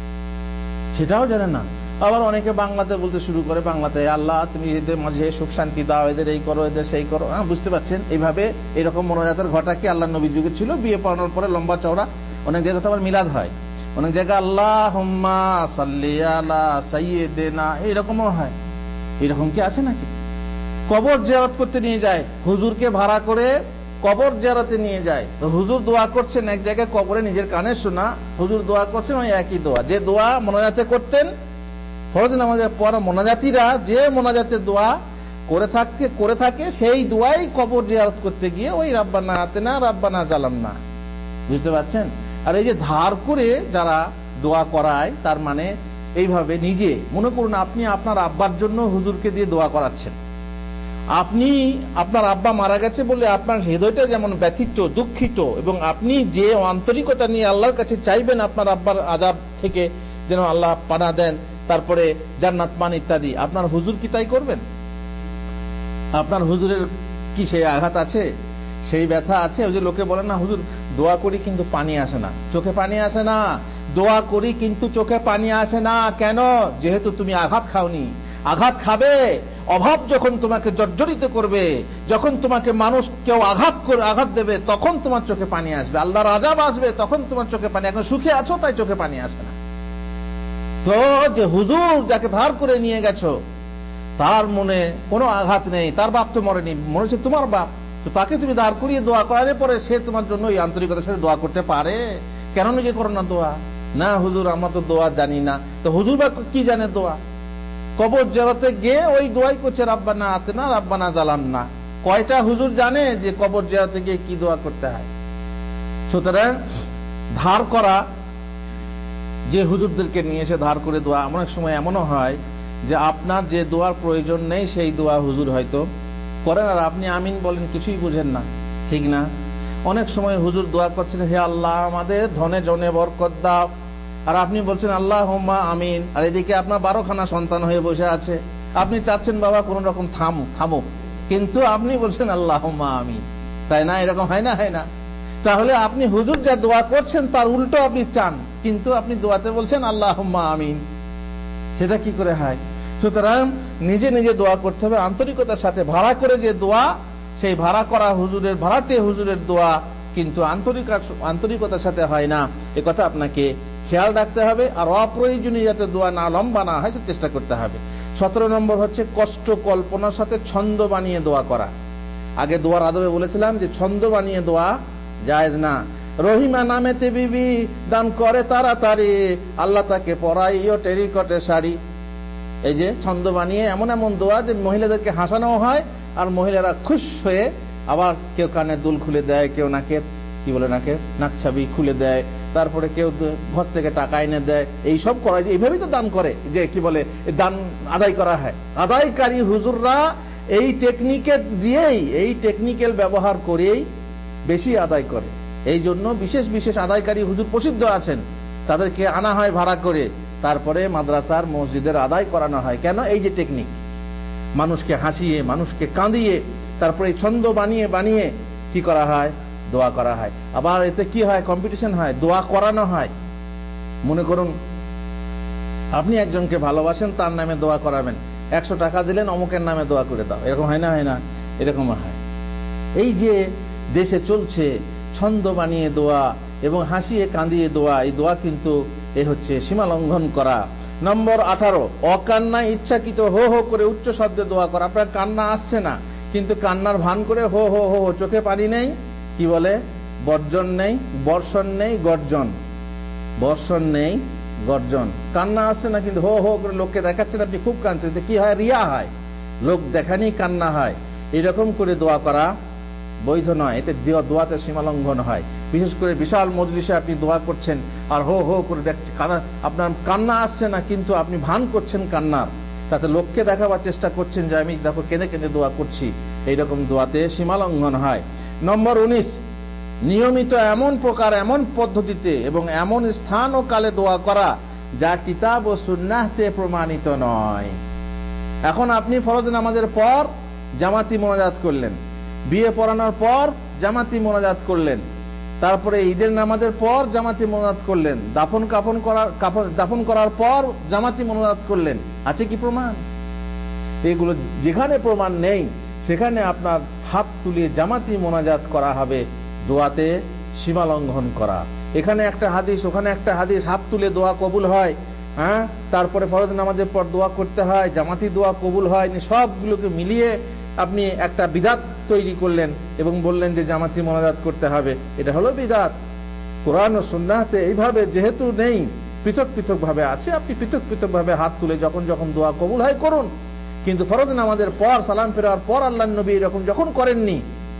A: সেটাও জানে না। আবার অনেকে বাংলাতে বলতে শুরু করে, বাংলাতে আল্লাহ তুমি এদের মাঝে সুখ শান্তি দাও, এদের এই করো, এদের সেই করো। হ্যাঁ, বুঝতে পারছেন? এইভাবে এরকম মোনাজাতের ঘটা কি আল্লাহ নবীর যুগে ছিল? বিয়ে পড়ানোর পরে লম্বা চওড়া। অনেক জায়গায় তো আবার মিলাদ হয়, অনেক জায়গায় আল্লাহুম্মা সাল্লি আলা সাইয়্যিদিনা এরকমও হয়। এরকম কি আছে নাকি? কবর জিয়ারত করতে নিয়ে যায়, হুজুরকে ভাড়া করে কবর জিয়ারতে নিয়ে যায়, তো হুজুর দোয়া করছেন এক জায়গায় কবরে, নিজের কানে শোনা, হুজুর দোয়া করছেন ওই একই দোয়া, যে দোয়া মোনাজাতে করতেন ফরজ নামাজের পর। মোনাজাতিরা যে মোনাজাতে দোয়া করে থাকে করে থাকে সেই দোয়াই কবর জিয়ারত করতে গিয়ে ওই রাব্বানা আতিনা রাব্বানা যালামনা। বুঝতে পারছেন? আর এই যে ধার করে যারা দোয়া করায়, তার মানে এইভাবে নিজে মনে করুন আপনি আপনার আব্বার জন্য হুজুরকে দিয়ে দোয়া করাচ্ছেন, আপনি আপনার আব্বা মারা গেছে বলে আপনার হৃদয়টা যেমন ব্যথিত, দুঃখিত, এবং আপনি যে আন্তরিকতা নিয়ে আল্লাহর কাছে চাইবেন আপনার আব্বার আযাব থেকে যেন আল্লাহ পানা দেন, তারপরে জান্নাত পান ইত্যাদি, আপনার হুজুর কি তাই করবেন? আপনার হুজুরের কি সেই আঘাত আছে, সেই ব্যথা আছে? ওই যে লোকে বলে না, হুজুর দোয়া করি কিন্তু পানি আসে না, চোখে পানি আসে না। দোয়া করি কিন্তু চোখে পানি আসে না কেন? যেহেতু তুমি আঘাত খাওনি। আঘাত খাবে, অভাব যখন তোমাকে জর্জরিত করবে, যখন তোমাকে মানুষ কেউ আঘাত করে আঘাত দেবে, তখন তোমার চোখে পানি আসবে, আল্লাহর আযাব আসবে, তখন তোমার চোখে পানি। এখন সুখে আছো তাই চোখে পানি আসে না। তো যে হুজুর যাকে ধার করে নিয়ে গেছো তার মনে কোনো আঘাত নেই, তার বাপ তো মরেনি, মনে হচ্ছে তোমার বাপ, তো তাকে তুমি ধার করিয়ে দোয়া করালে পরে সে তোমার জন্য এই আন্তরিকতার সাথে দোয়া করতে পারে। কেন নিজে করো না দোয়া? না হুজুর আমরা তো দোয়া জানি না। তো হুজুর বা কি জানে দোয়া? কবর জিয়ারতে গিয়ে ওই দোয়াই করছে, রাব্বানা আতিনা রাব্বানা জালামনা। কয়টা হুজুর জানে যে কবর জিয়ারতে গিয়ে কি দোয়া করতে হয়? সুতরাং ধার করা, যে হুজুরদেরকে নিয়ে এসে ধার করে দোয়া, অনেক সময় এমনও হয় যে আপনার যে দোয়ার প্রয়োজন নেই সেই দোয়া হুজুর হয়তো করেন, আর আপনি আমিন বলেন, কিছুই বুঝেন না, ঠিক না? অনেক সময় হুজুর দোয়া করছেন, হে আল্লাহ আমাদের ধনে জনে বরকত দাও, আর আপনি বলছেন আল্লাহুম্মা আমিন, আর এদিকে আপনার বারোখানা সন্তান হয়ে বসে আছে, আপনি চাচ্ছেন বাবা কোন রকম থামো থামো, কিন্তু আপনি বলছেন আল্লাহুম্মা আমিন, তাই না? এরকম হয় না? হয় না? তাহলে আপনি হুজুর যা দোয়া করছেন তার উল্টো আপনি চান, কিন্তু আপনি দোয়াতে বলছেন আল্লাহুম্মা আমিন। সেটা কি করে হয়? সুতরাং নিজে নিজে দোয়া করতে হবে আন্তরিকতার সাথে। ভাড়া করে যে দোয়া, সেই ভাড়া করা হুজুরের, ভাড়াটে হুজুরের দোয়া কিন্তু আন্তরিক আন্তরিকতার সাথে হয় না, এ কথা আপনাকে খেয়াল রাখতে হবে। আর অপ্রয়োজনীয় যাতে দোয়া না লম্বা না হয় সে চেষ্টা করতে হবে। সতেরো নম্বর হচ্ছে কষ্ট কল্পনার সাথে ছন্দ বানিয়ে দোয়া করা। আগে দোয়ার আদবে বলেছিলাম যে ছন্দ বানিয়ে দোয়া জায়েজ না। রহিমা নামেতে বিবি দান করে তাড়াতাড়ি, আল্লাহ তাকে পরাইও টেরিকটে শাড়ি। এই যে ছন্দ বানিয়ে এমন এমন দোয়া যে মহিলাদেরকে হাসানো হয়, আর মহিলারা খুশ হয়ে আবার কেউ কানে দুল খুলে দেয়, কেউ নাকে কি বলে নাকে নাকছাবি খুলে দেয়, তারপরে কেউ ঘর থেকে টাকা এনে দেয়। এইসব করা, এইভাবেই তো দান করে, যে কি বলে দান আদায় করা হয়। আদায়কারী হুজুররা এই টেকনিকের দিয়েই, এই টেকনিক্যাল ব্যবহার করেই বেশি আদায় করে। এই জন্য বিশেষ বিশেষ আদায়কারী হুজুর প্রসিদ্ধ আছেন, তাদেরকে আনা হয় ভাড়া করে, তারপরে মাদ্রাসার মসজিদের আদায় করানো হয়। কেন? এই যে টেকনিক, মানুষকে হাসিয়ে মানুষকে কাঁদিয়ে তারপরে ছন্দ বানিয়ে বানিয়ে কি করা হয়? দোয়া করা হয়। আবার এতে কি হয়? কম্পিটিশন হয়, দোয়া করানো হয়। মনে করুন আপনি একজনকে ভালোবাসেন, তার নামে দোয়া করাবেন, একশো টাকা দিলেন, অমুকের নামে দোয়া করে দাও। এরকম হয় না? হয় না? এরকম হয়। এই যে দেশে চলছে ছন্দ বানিয়ে দোয়া এবং হাসিয়ে কাঁদিয়ে দোয়া, এই দোয়া কিন্তু এ হচ্ছে সীমা লঙ্ঘন করা। নম্বর আঠারো, অকান্না ইচ্ছাকৃত হো হো করে উচ্চ শব্দে দোয়া করা। আপনার কান্না আসছে না, কিন্তু কান্নার ভান করে হো হো হো, চোখে পানি নেই, কি বলে বর্জন নেই, বর্ষণ নেই, গর্জন, বর্ষণ নেই, গর্জন। কান্না আসছে না কিন্তু হো হো করে লোককে দেখাচ্ছেন আপনি খুব কাঁদছেন, কি হয়? রিয়া হয়, লোক দেখানি কান্না হয়। এরকম করে দোয়া করা বৈধ নয়, এতে দোয়াতে সীমালঙ্ঘন হয়। বিশেষ করে বিশাল মজলিসে আপনি দোয়া করছেন আর হো হো করে দেখছে, আপনার কান্না আসছে না কিন্তু আপনি ভান করছেন কান্নার, তাতে লোককে দেখাবার চেষ্টা করছেন যে আমি দেখো কেঁদে কেঁদে দোয়া করছি, এইরকম দোয়াতে সীমালঙ্ঘন হয়। নম্বর উনিশ, নিয়মিত এমন প্রকার এমন পদ্ধতিতে এবং এমন স্থান ও কালে দোয়া করা যা কিতাব ও সুন্নাহতে প্রমাণিত নয়। এখন আপনি ফরজ নামাজের পর জামাতি মোনাজাত করলেন, বিয়ে পড়ানোর পর জামাতি মোনাজাত করলেন, তারপরে ঈদের নামাজের পর জামাতি মোনাজাত করলেন, দাফন কাফন করার দাফন করার পর জামাতি মোনাজাত করলেন, আছে কি প্রমাণ? এগুলো যেখানে প্রমাণ নেই সেখানে আপনার হাত তুলে জামাতি মোনাজাত করা হবে দোয়াতে সীমা লঙ্ঘন করা। এখানে একটা হাদিস, ওখানে একটা হাদিস, হাত তুলে দোয়া কবুল হয়, হ্যাঁ, তারপরে ফরজ নামাজের পর দোয়া করতে হয়, জামাতি দোয়া কবুল হয়, সবগুলোকে মিলিয়ে আপনি একটা বিদাত তৈরি করলেন এবং বললেন যে জামাতি মোনাজাত করতে হবে। এটা হলো বিদাত। কোরআন ও সুন্নাহতে এইভাবে যেহেতু নেই, পৃথক পৃথক ভাবে আছে, আপনি পৃথক পৃথক ভাবে হাত তুলে যখন যখন দোয়া কবুল হয় করুন, কিন্তু ফরজ নামাজের পর সালাম ফেরার পর আল্লাহর নবী এরকম যখন করেননি,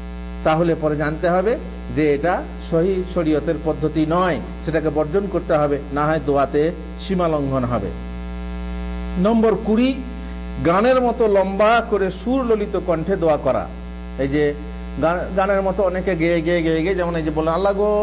A: তাহলে পরে জানতে হবে যে এটা সহি শরীয়তের পদ্ধতি নয়, সেটাকে বর্জন করতে হবে, না হয় দোয়াতে সীমা লঙ্ঘন হবে। নম্বর কুড়ি, গানের মতো লম্বা করে সুর ললিত কণ্ঠে দোয়া করা। এই যে গানের মতো অনেকে গেয়ে গেয়ে গেয়ে গেয়ে, যেমন এই যে বলে আল্লাহ গো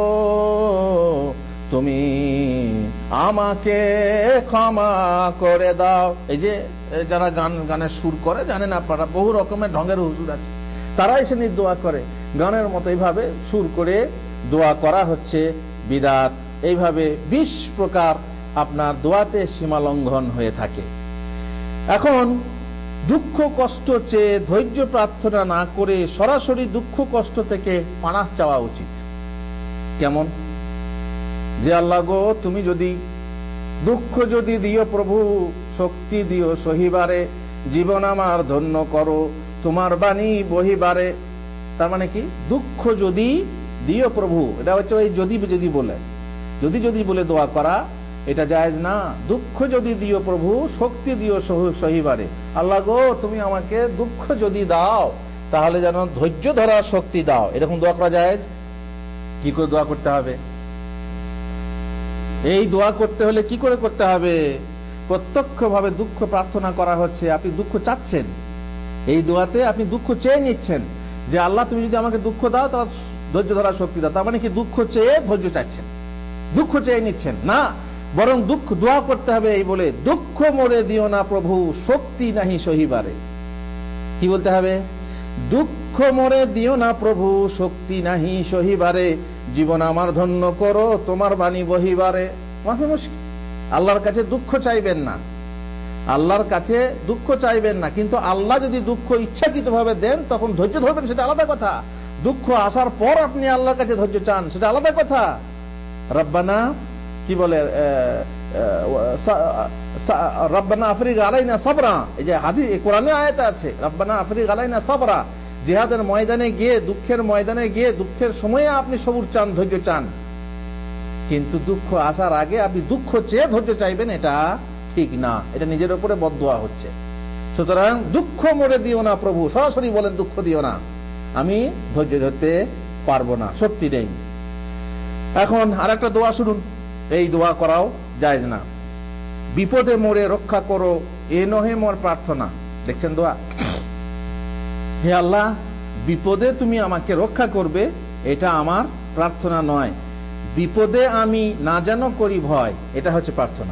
A: তুমি আমাকে ক্ষমা করে দাও। এই যে যারা গান গানের সুর করে, জানেন আপনারা বহু রকমের ঢঙ্গের হুজুর আছে, তারা এসে নিয়ে দোয়া করে গানের মতো এইভাবে সুর করে দোয়া করা হচ্ছে বিদআত। এইভাবে বিশ প্রকার আপনার দোয়াতে সীমা লঙ্ঘন হয়ে থাকে। এখন দুঃখ কষ্ট চেয়ে ধৈর্য প্রার্থনা না করে সরাসরি দুঃখ কষ্ট থেকে পানাহ চাওয়া উচিত। কেমন? যে আল্লাহ গো তুমি যদি দুঃখ যদি দিও প্রভু, শক্তি দিও সহিবারে, জীবন আমার ধন্য করো তোমার বাণী বহিবারে। তার মানে কি? দুঃখ যদি দিও প্রভু, এটা হচ্ছে ওই যদি যদি বলে যদি যদি বলে দোয়া করা, এটা জায়েজ না। দুঃখ যদি দিও প্রভু, শক্তি দিও সহিবারে, আল্লাহ গো তুমি আমাকে দুঃখ যদি দাও তাহলে যেন ধৈর্য ধরার শক্তি দাও, এরকম দোয়া করা জায়েজ। কি করে দোয়া করতে হবে? এই দোয়া করতে হলে কি করে করতে হবে? প্রত্যক্ষ ভাবে দুঃখ প্রার্থনা করা হচ্ছে, আপনি দুঃখ চাচ্ছেন, এই দোয়াতে আপনি দুঃখ চেয়ে নিচ্ছেন যে আল্লাহ তুমি যদি আমাকে দুঃখ দাও তাহলে ধৈর্য ধরার শক্তি দাও। তার মানে কি? দুঃখ চেয়ে ধৈর্য চাচ্ছেন, দুঃখ চেয়ে নিচ্ছেন না, বরং দুঃখ দোয়া করতে হবে এই বলে, দুঃখ মোরে দিও না প্রভু, শক্তি নাহি সহিবারে। কি বলতে হবে? দুঃখ মোরে দিও না প্রভু, শক্তি নাহি সহিবারে, জীবন আমার ধন্য করো তোমার বাণী বহিবারে। মাফি মুশকিল। আল্লাহর কাছে দুঃখ চাইবেন না, আল্লাহর কাছে দুঃখ চাইবেন না, কিন্তু আল্লাহ যদি দুঃখ ইচ্ছাকৃত ভাবে দেন তখন ধৈর্য ধরবেন, সেটা আলাদা কথা। দুঃখ আসার পর আপনি আল্লাহর কাছে ধৈর্য চান, সেটা আলাদা কথা। রব্বানা কি বলে, রব্বানা আফরিগ আলাইনা সাবরা, এই যে হাদিস কোরআনে আয়াত আছে, রব্বানা আফরিগ আলাইনা সাবরা। জিহাদের ময়দানে গিয়ে, দুঃখের ময়দানে গিয়ে, দুঃখের সময়ে আপনি সবুর চান, ধৈর্য চান, কিন্তু দুঃখ আসার আগে আপনি দুঃখ চেয়ে ধৈর্য চাইবেন, এটা ঠিক না, এটা নিজের উপরে বদদোয়া হচ্ছে। সুতরাং দুঃখ মোরে দিও না প্রভু, সরাসরি বলেন দুঃখ দিও না, আমি ধৈর্য ধরতে পারবো না, শক্তি নেই। এখন আর একটা দোয়া শুনুন, এই দোয়া করাও জায়েজ না। বিপদে মোরে রক্ষা করো, এ নহে মোর প্রার্থনা। দেখছেন দোয়া? হে আল্লাহ বিপদে তুমি আমাকে রক্ষা করবে, এটা আমার প্রার্থনা নয়। বিপদে আমি না যেন করি ভয়, এটা হচ্ছে প্রার্থনা।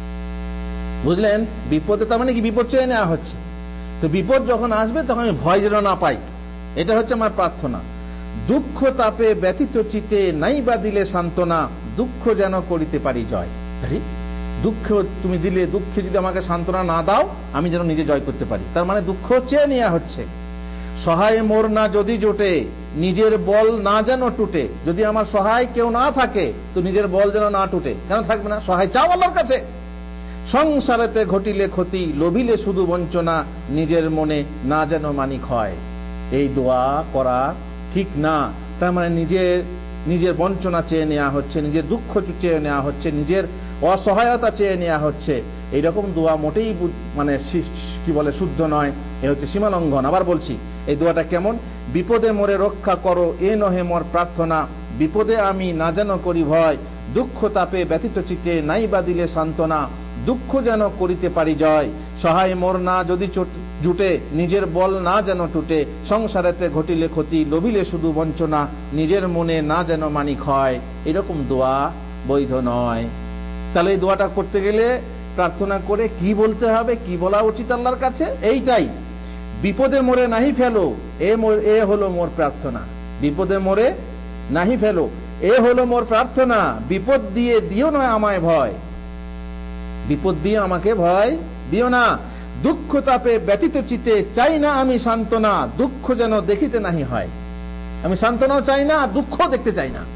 A: বুঝলেন? বিপদে তার মানে কি? বিপদ চেয়ে নেওয়া হচ্ছে। তো বিপদ যখন আসবে তখন আমি ভয় যেন না পাই, এটা হচ্ছে আমার প্রার্থনা। দুঃখ তাপে ব্যথিত চিতে নাই বা দিলে সান্ত্বনা, দুঃখ যেন করিতে পারি জয়। দুঃখ তুমি দিলে, দুঃখে যদি আমাকে সান্ত্বনা না দাও, আমি যেন নিজে জয় করতে পারি। তার মানে দুঃখ চেয়ে নেওয়া হচ্ছে। সহায় মোর না যদি জোটে, নিজের বল না যেন টুটে। যদি আমার সহায় কেউ না থাকে তো নিজের বল যেন না টুটে। কেন থাকবে না? সহায় চাও আল্লাহর কাছে। সংসারেতে ঘটিলে ক্ষতি, লোভিলে শুধু বঞ্চনা, নিজের মনে না যেন মানিক হয়। এই দোয়া করা ঠিক না। তার মানে নিজের নিজের বঞ্চনা চেয়ে নেওয়া হচ্ছে, নিজের দুঃখ চেয়ে নেওয়া হচ্ছে, নিজের অসহায়তা চেয়ে নেওয়া হচ্ছে। এইরকম দোয়া মোটেই মানে কি বলে শুদ্ধ নয়, এ হচ্ছে সীমা লঙ্ঘন। আবার বলছি, এই দোয়াটা কেমন? বিপদে মোরে রক্ষা করো, এ নহে মোর প্রার্থনা, বিপদে আমি না যেন করি ভয়, দুঃখ তাপে ব্যথিত চিত্তে নাই বা দিলে সান্ত্বনা, দুঃখ যেন করিতে পারি জয়। সহায় মোর না যদি জুটে, নিজের বল না যেন টুটে, সংসারেতে ঘটিলে ক্ষতি, লোভিলে শুধু বঞ্চনা, নিজের মনে না যেন মানিক হয়। এরকম দোয়া বৈধ নয়। তাহলে এই দোয়াটা করতে গেলে প্রার্থনা করে কি বলতে হবে, কি বলা উচিত আল্লাহর কাছে? এইটাই, বিপদে মোরে নাহি ফেলো, এ এ হলো মোর প্রার্থনা। বিপদে মোরে নাহি ফেলো, এ হলো মোর প্রার্থনা, বিপদ দিয়ে দিও না আমায় ভয়, বিপদ দিয়ে আমাকে ভয় দিও না। দুঃখ তাপে ব্যথিত চিতে চাই না আমি সান্ত্বনা, দুঃখ যেন দেখিতে নাহি হয়। আমি সান্ত্বনাও চাই না, দুঃখ দেখতে চাই না।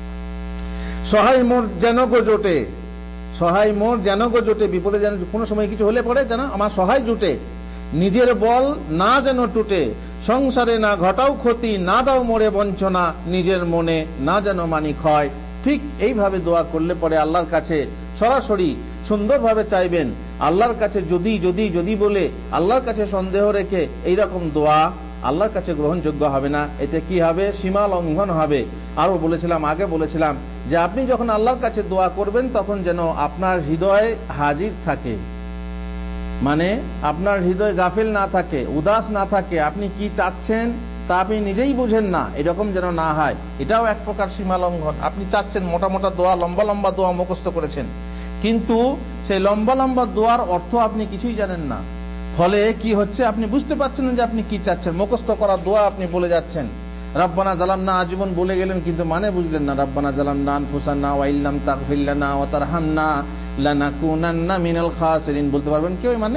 A: সহায় মোর যেন গো জোটে, সহায় মোর যেন গো জোটে, বিপদে যেন কোনো সময় কিছু হলে পড়ে যেন আমার সহায় জুটে, নিজের বল না যেন টুটে, সংসারে না ঘটাও ক্ষতি, না দাও মোরে বঞ্চনা, নিজের মনে না যেন মানিক হয়। ঠিক এইভাবে দোয়া করলে পরে আল্লাহর কাছে সরাসরি সুন্দরভাবে চাইবেন। আল্লাহর কাছে যদি যদি যদি বলে আল্লাহর কাছে সন্দেহ রেখে এইরকম দোয়া আল্লাহর কাছে গ্রহণযোগ্য হবে না। এতে কি হবে? সীমা লঙ্ঘন হবে। আরো বলেছিলাম, আগে বলেছিলাম যে আপনি যখন আল্লাহর কাছে দোয়া করবেন তখন যেন আপনার হৃদয়ে হাজির থাকে, মানে আপনার হৃদয় গাফিল না থাকে, উদাস না থাকে, আপনি কি চাচ্ছেন তা আপনি নিজেই বুঝেন না, এরকম যেন না হয়। এটাও এক প্রকার সীমা লঙ্ঘন। আপনি চাচ্ছেন মোটা মোটা দোয়া, লম্বা লম্বা দোয়া মুখস্থ করেছেন, কিন্তু সেই লম্বা লম্বা দোয়ার অর্থ আপনি কিছুই জানেন না। ফলে কি হচ্ছে, আপনি বুঝতে পারছেন না যে আপনি কি চাচ্ছেন। মুখস্থ করা দোয়া আপনি বলে যাচ্ছেন, রব্বানা জালামনা আজীবন বলে গেলেন, কিন্তু মানে বুঝলেন না। রব্বানা জালামনা আনফুসানা ওয়া ইল্লাম তাগফির লানা ওয়া তারহামনা লানাকুনান্না মিনাল খাসিরিন বলতে পারবেন কেউ? মানে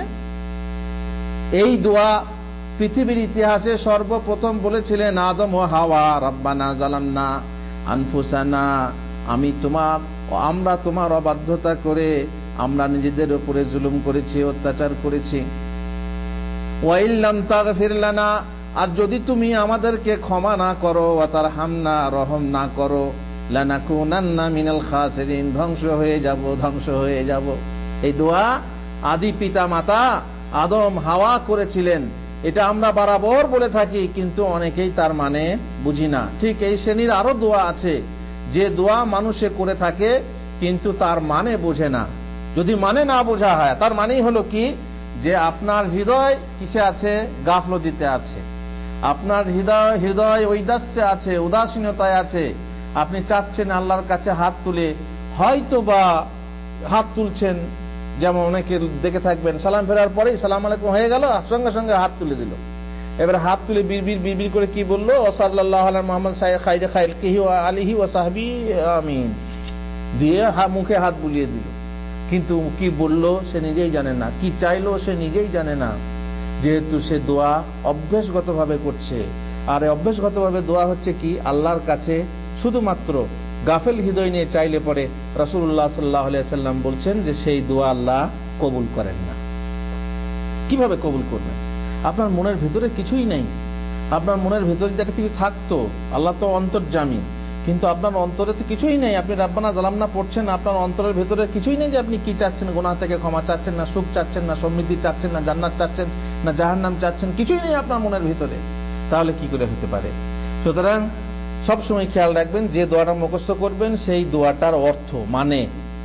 A: এই দোয়া পৃথিবীর ইতিহাসে সর্বপ্রথম বলেছিলেন আদম ও হাওয়া। রব্বানা জালামনা আনফুসানা, আমি তোমার, আমরা তোমার অবাধ্যতা করে আমরা নিজেদের উপরে জুলুম করেছি, অত্যাচার করেছি। ওয়া ইল্লাম তাগফির লানা, আর যদি তুমি আমাদেরকে ক্ষমা না করো, ওয়া তারহামনা, রহম না করো, লানাকুনান্না মিনাল খাসিরিন, ধ্বংস হয়ে যাব, ধ্বংস হয়ে যাব। এই দোয়া আদি পিতা মাতা আদম হাওয়া করেছিলেন। এটা আমরা বরাবর বলে থাকি, কিন্তু অনেকেই তার মানে বুঝি না। ঠিক এই শ্রেণীর আরো দোয়া আছে, যে দোয়া মানুষে করে থাকে কিন্তু তার মানে বোঝে না। যদি মানে না বোঝা হয়, তার মানেই হলো কি, যে আপনার হৃদয় কিসে আছে? গাফলতিতে আছে। আপনার হৃদয় হৃদয় ঐদাস্যে আছে, উদাসীনতায় আছে। আপনি চাচ্ছেন আল্লাহর কাছে হাত তুলে, হয়তো বা হাত তুলছেন, যেমন অনেকে দেখে থাকবেন সালাম ফেরার পরেই সালাম আলাইকুম হয়ে গেল, সঙ্গে সঙ্গে হাত তুলে দিল। এবার হাত তুলে বিড়বিড় বিড়বিড় করে কি বললো? সাল্লাল্লাহু আলা মুহাম্মদ খাইরে খাইরকিহি ওয়া আলিহি ওয়া সাহবিহি আমিন দিয়ে মুখে হাত বুলিয়ে দিল। কিন্তু কি বললো সে নিজেই জানে না, কি চাইলো সে নিজেই জানে না, যেহেতু সে দোয়া অভ্যাসগতভাবে করছে। আর অভ্যাসগতভাবে দোয়া হচ্ছে কি, আল্লাহর কাছে শুধুমাত্র গাফেল হৃদয় নিয়ে চাইলে পরে রাসূলুল্লাহ সাল্লাল্লাহু আলাইহি সাল্লাম বলছেন যে সেই দোয়া আল্লাহ কবুল করেন না। কিভাবে কবুল করবেন? আপনার মনের ভেতরে কিছুই নেই। আপনার মনের ভেতরে যেটা কিছু থাকতো, আল্লাহ তো অন্তর্যামী, কিন্তু আপনার অন্তরে তো কিছুই নেই। আপনি রাব্বানা জালামনা পড়ছেন, আপনার অন্তরের ভেতরে কিছুই নেই যে আপনি কি চাচ্ছেন। গুনাহ থেকে ক্ষমা চাচ্ছেন না, সুখ চাচ্ছেন না, সমৃদ্ধি চাচ্ছেন না, জান্নাত চাচ্ছেন না, জাহান্নাম চাচ্ছেন, কিছুই নেই আপনার মনের ভিতরে। তাহলে কি করে হতে পারে? সুতরাং সবসময় খেয়াল রাখবেন, যে দোয়াটা মুখস্থ করবেন সেই দোয়াটার অর্থ মানে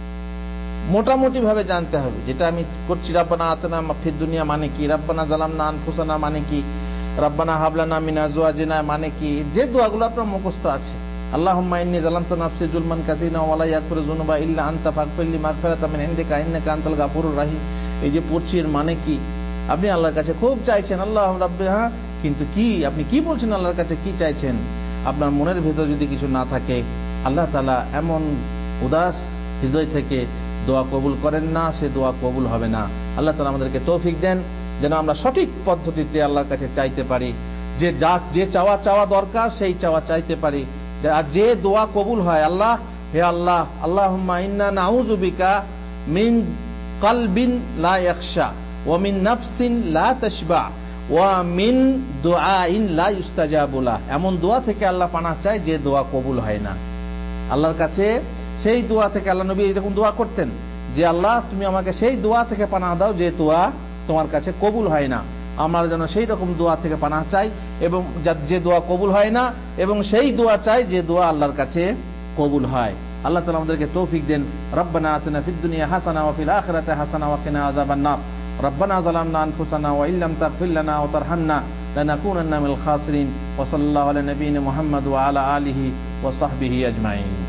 A: মোটামুটি ভাবে জানতে হবে। যেটা আমি করছি, রাব্বানা আতিনা ফিদ দুনিয়া মানে কি, রাব্বানা জালামনা আনফুসানা মানে কি, রাব্বানা হাবলানা মিন আজওয়াজিনা মানে কি, যে দোয়াগুলো আপনার মুখস্থ আছে, আল্লাহুম্মা ইন্নী যালামতু নাফসি যুলমান কাসীরা ওয়া লা ইয়াগফিরু যুনুবা ইল্লা আনতা ফাগফিরলি মাগফিরাতাম মিন ইনদিকা ইন্নাকা আনতাল গাফুরুর রাহিম। এই যে পড়ছি এর মানে কি? আপনি আল্লাহর কাছে খুব চাইছেন, আল্লাহ রাব্বি, হ্যাঁ, কিন্তু কি আপনি কি বলছেন আল্লাহর কাছে, কি চাইছেন? আপনার মনের ভেতর যদি কিছু না থাকে, আল্লাহ তাআলা এমন উদাস হৃদয় থেকে দোয়া কবুল করেন না, সে দোয়া কবুল হবে না। আল্লাহ তাআলা আমাদেরকে তৌফিক দেন যেন আমরা সঠিক পদ্ধতিতে আল্লাহর কাছে চাইতে পারি, যে যা যে চাওয়া চাওয়া দরকার সেই চাওয়া চাইতে পারি, আর যে দোয়া কবুল হয়। আল্লাহ, হে আল্লাহ, আল্লাহুম্মা ইন্না নাউযু বিকা মিন কলবিন লা ইয়াখশা ওয়া মিন নাফসিন লা তাশবা ওয়া মিন দুআইন লা ইউস্তাজাবু লাহ। এমন দোয়া থেকে আল্লাহ পানাহ চায় যে দোয়া কবুল হয় না। আল্লাহর কাছে সেই দোয়া থেকে, আল্লাহ নবী এরকম দোয়া করতেন যে আল্লাহ তুমি আমাকে সেই দোয়া থেকে পানাহ দাও যে দোয়া তোমার কাছে কবুল হয় না। আমরা যেন সেই রকম দোয়া থেকে পানাহ চাই, এবং যে দোয়া কবুল হয় না, এবং সেই দোয়া চাই যে দোয়া আল্লাহর কাছে কবুল হয়। আল্লাহ তাআলা আমাদেরকে তৌফিক দেন। রব্বানা আতিনা ফিদ দুনিয়া হাসানা ওয়া ফিল আখিরাতি হাসানা ওয়া কিনা আযাবান নার। রব্বানা যালামনা আনফুসানা ওয়া ইল্লাম তাগফির লানা ওয়া তারহামনা লানাকুনান্না মিনাল খাসিরিন। ওয়া সাল্লাল্লাহু আলা নাবিয়িনা মুহাম্মদ ওয়া আলা আলিহি ওয়া সাহবিহি আজমাইন।